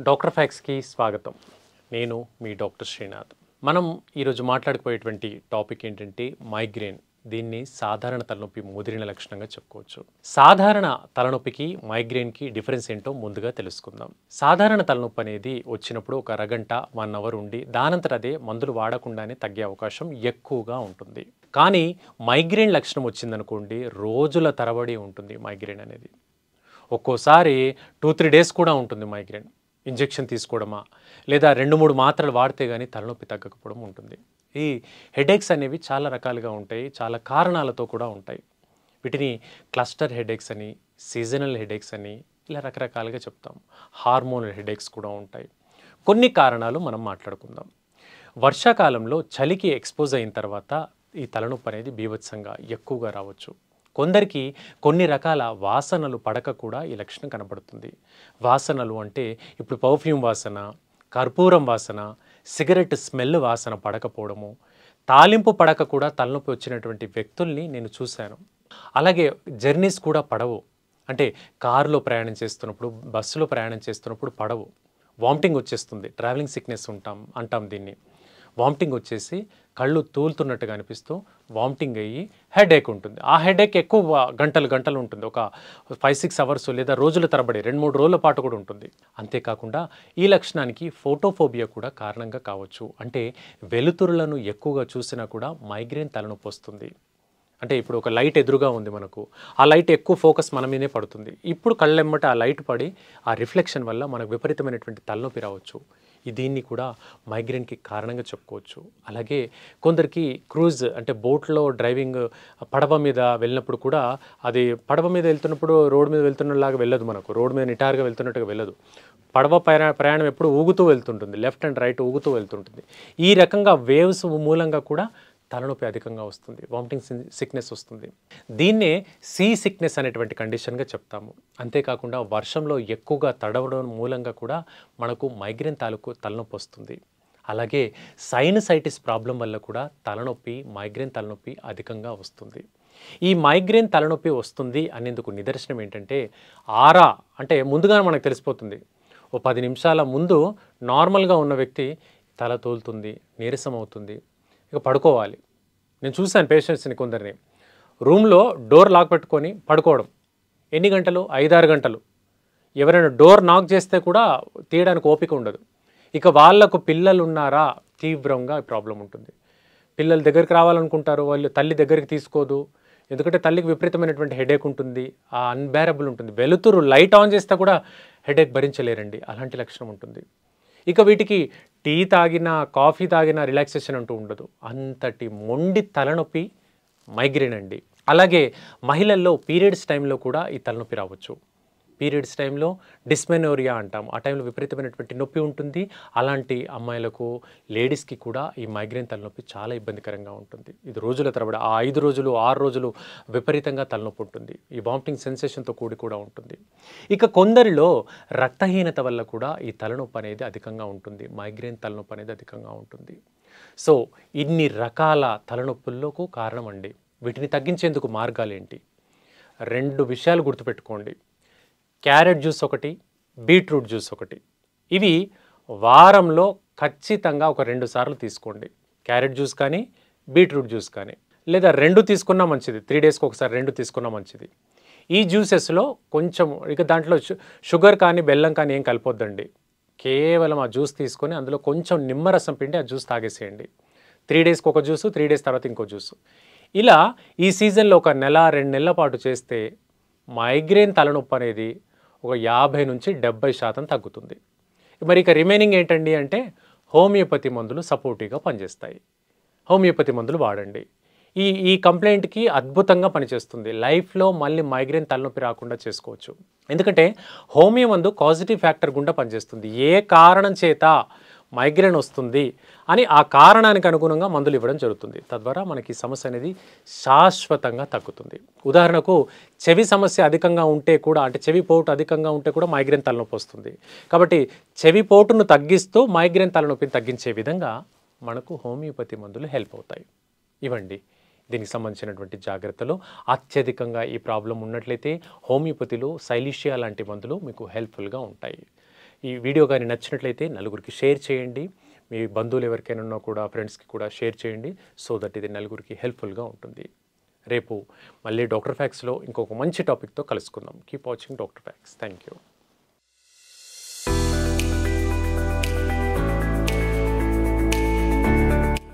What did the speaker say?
Doctor ఫ్యాక్స్కి స్వాగతం. నేను మీ doctor Srinath. మనం ఈరోజు మాట్లాడుకోయేటువంటి టాపిక్ ఏంటంటే మైగ్రేన్. దీన్ని సాధారణ తలనొప్పి ముదిరిన లక్షణంగా చెప్పుకోవచ్చు. సాధారణ తలనొప్పికి మైగ్రేన్కి డిఫరెన్స్ ఏంటో ముందుగా తెలుసుకుందాం. సాధారణ తలనొప్పి అనేది వచ్చినప్పుడు ఒక అరగంట 1 అవర్ ఉండి దానంతట అదే మందులు వాడకుండానే తగ్గే అవకాశం ఎక్కువగా ఉంటుంది. కానీ మైగ్రేన్ లక్షణం వచ్చిందనుకోండి, రోజుల తరబడి ఉంటుంది మైగ్రేన్ అనేది. ఒక్కోసారి 2-3 డేస్ కూడా ఉంటుంది మైగ్రేన్. ఇంజెక్షన్ తీసుకోవడమా లేదా 2-3 మాత్రలు వాడితే కానీ తలనొప్పి తగ్గకపోవడం ఉంటుంది. ఈ హెడేక్స్ అనేవి చాలా రకాలుగా ఉంటాయి, చాలా కారణాలతో కూడా ఉంటాయి. వీటిని క్లస్టర్ హెడేక్స్ అని, సీజనల్ హెడేక్స్ అని ఇలా రకరకాలుగా చెప్తాం. హార్మోనల్ హెడేక్స్ కూడా ఉంటాయి. కొన్ని కారణాలు మనం మాట్లాడుకుందాం. వర్షాకాలంలో చలికి ఎక్స్పోజ్ అయిన తర్వాత ఈ తలనొప్పి అనేది బీభత్సంగా ఎక్కువగా రావచ్చు. కొందరికి కొన్ని రకాల వాసనలు పడక కూడా ఈ లక్షణం కనబడుతుంది. వాసనలు అంటే ఇప్పుడు పర్ఫ్యూమ్ వాసన, కర్పూరం వాసన, సిగరెట్ స్మెల్ వాసన పడకపోవడము, తాలింపు పడక కూడా తలనొప్పి వచ్చినటువంటి వ్యక్తుల్ని నేను చూశాను. అలాగే జర్నీస్ కూడా పడవు. అంటే కారులో ప్రయాణం చేస్తున్నప్పుడు, బస్సులో ప్రయాణం చేస్తున్నప్పుడు పడవు. వామిటింగ్ వచ్చేస్తుంది. ట్రావెలింగ్ సిక్నెస్ అంటాం దీన్ని. వామిటింగ్ వచ్చేసి కళ్ళు తూలుతున్నట్టుగా అనిపిస్తూ వామిటింగ్ అయ్యి హెడేక్ ఉంటుంది. ఆ హెడేక్ ఎక్కువ గంటలు ఉంటుంది. ఒక 5-6 అవర్స్ లేదా రోజుల తరబడి 2-3 రోజుల పాటు కూడా ఉంటుంది. అంతేకాకుండా ఈ లక్షణానికి ఫోటోఫోబియా కూడా కారణంగా కావచ్చు. అంటే వెలుతురులను ఎక్కువగా చూసినా కూడా మైగ్రేన్ తలనొప్పి వస్తుంది. అంటే ఇప్పుడు ఒక లైట్ ఎదురుగా ఉంది మనకు, ఆ లైట్ ఎక్కువ ఫోకస్ మన మీదే పడుతుంది. ఇప్పుడు కళ్ళెమ్మట ఆ లైట్ పడి ఆ రిఫ్లెక్షన్ వల్ల మనకు విపరీతమైనటువంటి తలనొప్పి రావచ్చు. దీన్ని కూడా మైగ్రేన్కి కారణంగా చెప్పుకోవచ్చు. అలాగే కొందరికి క్రూజ్ అంటే బోట్లో డ్రైవింగ్, పడవ మీద వెళ్ళినప్పుడు కూడా అది పడవ మీద వెళ్తున్నప్పుడు రోడ్డు మీద వెళ్తున్నలాగా వెళ్ళదు. మనకు రోడ్డు మీద నిటారుగా వెళ్తున్నట్టుగా వెళ్ళదు. పడవ ప్రయాణం ఎప్పుడు ఊగుతూ వెళ్తుంటుంది, లెఫ్ట్ అండ్ రైట్ ఊగుతూ వెళ్తుంటుంది. ఈ రకంగా వేవ్స్ మూలంగా కూడా తలనొప్పి అధికంగా వస్తుంది, వామిటింగ్ సిక్నెస్ వస్తుంది. దీన్నే సీ సిక్నెస్ అనేటువంటి కండిషన్గా చెప్తాము. అంతేకాకుండా వర్షంలో ఎక్కువగా తడవడం మూలంగా కూడా మనకు మైగ్రేన్ తలనొప్పి వస్తుంది. అలాగే సైనసైటిస్ ప్రాబ్లం వల్ల కూడా మైగ్రేన్ తలనొప్పి అధికంగా వస్తుంది. ఈ మైగ్రేన్ తలనొప్పి వస్తుంది అనేందుకు నిదర్శనం ఏంటంటే ఆరా అంటే ముందుగానే మనకు తెలిసిపోతుంది. ఓ 10 నిమిషాల ముందు నార్మల్గా ఉన్న వ్యక్తి తల తోలుతుంది, నీరసం అవుతుంది, ఇక పడుకోవాలి. నేను చూశాను పేషెంట్స్ని కొందరిని రూమ్లో డోర్ లాక్ పెట్టుకొని పడుకోవడం. ఎన్ని గంటలు? 5-6 గంటలు. ఎవరైనా డోర్ నాక్ చేస్తే కూడా తీయడానికి ఓపిక ఉండదు. ఇక వాళ్లకు పిల్లలు ఉన్నారా, తీవ్రంగా ప్రాబ్లం ఉంటుంది. పిల్లల దగ్గరికి రావాలనుకుంటారు, వాళ్ళు తల్లి దగ్గరికి తీసుకోదు. ఎందుకంటే తల్లికి విపరీతమైనటువంటి హెడేక్ ఉంటుంది, ఆ అన్బేరబుల్ ఉంటుంది. వెలుతురు లైట్ ఆన్ చేస్తే కూడా హెడేక్ భరించలేరండి, అలాంటి లక్షణం ఉంటుంది. ఇక వీటికి టీ తాగినా, కాఫీ తాగినా రిలాక్సేషన్ అంటూ ఉండదు. అంతటి మొండి తలనొప్పి మైగ్రేన్ అండి. అలాగే మహిళల్లో పీరియడ్స్ టైంలో కూడా ఈ తలనొప్పి రావచ్చు. పీరియడ్స్ టైంలో డిస్మెనోరియా అంటాము. ఆ టైంలో విపరీతమైనటువంటి నొప్పి ఉంటుంది. అలాంటి అమ్మాయిలకు, లేడీస్కి కూడా ఈ మైగ్రేన్ తలనొప్పి చాలా ఇబ్బందికరంగా ఉంటుంది. ఇది రోజుల తరబడి 5 రోజులు 6 రోజులు విపరీతంగా తలనొప్పి ఉంటుంది. ఈ వామిటింగ్ సెన్సేషన్తో కూడి కూడా ఉంటుంది. ఇక కొందరిలో రక్తహీనత వల్ల కూడా ఈ తలనొప్పి అనేది అధికంగా ఉంటుంది. మైగ్రేన్ తలనొప్పి అనేది అధికంగా ఉంటుంది. సో ఇన్ని రకాల తలనొప్పులకు కారణం అండి. వీటిని తగ్గించేందుకు మార్గాలు ఏంటి? 2 విషయాలు గుర్తుపెట్టుకోండి. క్యారెట్ జ్యూస్ ఒకటి, బీట్రూట్ జ్యూస్ ఒకటి. ఇవి వారంలో ఖచ్చితంగా ఒక 2 సార్లు తీసుకోండి. క్యారెట్ జ్యూస్ కానీ, బీట్రూట్ జ్యూస్ కానీ, లేదా 2 తీసుకున్నా మంచిది. 3 డేస్కి ఒకసారి 2 తీసుకున్నా మంచిది. ఈ జ్యూసెస్లో కొంచెం ఇక దాంట్లో షుగర్ కానీ బెల్లం కానీ ఏం కలపొద్దండి. కేవలం ఆ జ్యూస్ తీసుకొని అందులో కొంచెం నిమ్మరసం పిండి ఆ జ్యూస్ తాగేసేయండి. 3 డేస్కి ఒక జ్యూసు, 3 డేస్ తర్వాత ఇంకో జ్యూసు. ఇలా ఈ సీజన్లో ఒక నెల 2 నెలల పాటు చేస్తే మైగ్రేన్ తలనొప్పి అనేది ఒక 50-70% తగ్గుతుంది. మరి ఇక రిమైనింగ్ ఏంటండి అంటే హోమియోపతి మందులు సపోర్టివ్గా పనిచేస్తాయి. హోమియోపతి మందులు వాడండి. ఈ కంప్లైంట్కి అద్భుతంగా పనిచేస్తుంది. లైఫ్లో మళ్ళీ మైగ్రేన్ తలనొప్పి రాకుండా చేసుకోవచ్చు. ఎందుకంటే హోమియో మందు కాజిటివ్ ఫ్యాక్టర్ గుండా పనిచేస్తుంది. ఏ కారణం చేత మైగ్రేన్ వస్తుంది అని ఆ కారణానికి అనుగుణంగా మందులు ఇవ్వడం జరుగుతుంది. తద్వారా మనకి సమస్య అనేది శాశ్వతంగా తగ్గుతుంది. ఉదాహరణకు చెవి సమస్య అధికంగా ఉంటే కూడా, అంటే చెవి పోటు అధికంగా ఉంటే కూడా మైగ్రేన్ తలనొప్పి వస్తుంది. కాబట్టి చెవి పోటును తగ్గిస్తూ మైగ్రేన్ తలనొప్పిని తగ్గించే విధంగా మనకు హోమియోపతి మందులు హెల్ప్ అవుతాయి. ఇవ్వండి దీనికి సంబంధించినటువంటి జాగ్రత్తలు. అత్యధికంగా ఈ ప్రాబ్లం ఉన్నట్లయితే హోమియోపతిలో సైలీషియా లాంటి మందులు మీకు హెల్ప్ఫుల్గా ఉంటాయి. ఈ వీడియో కానీ నచ్చినట్లయితే నలుగురికి షేర్ చేయండి. మీ బంధువులు ఎవరికైనా ఉన్నా కూడా ఫ్రెండ్స్కి కూడా షేర్ చేయండి. సో దట్ ఇది నలుగురికి హెల్ప్ఫుల్గా ఉంటుంది. రేపు మళ్ళీ డాక్టర్ ఫ్యాక్స్లో ఇంకొక మంచి టాపిక్తో కలుసుకుందాం. Keep watching doctor facts. Thank you.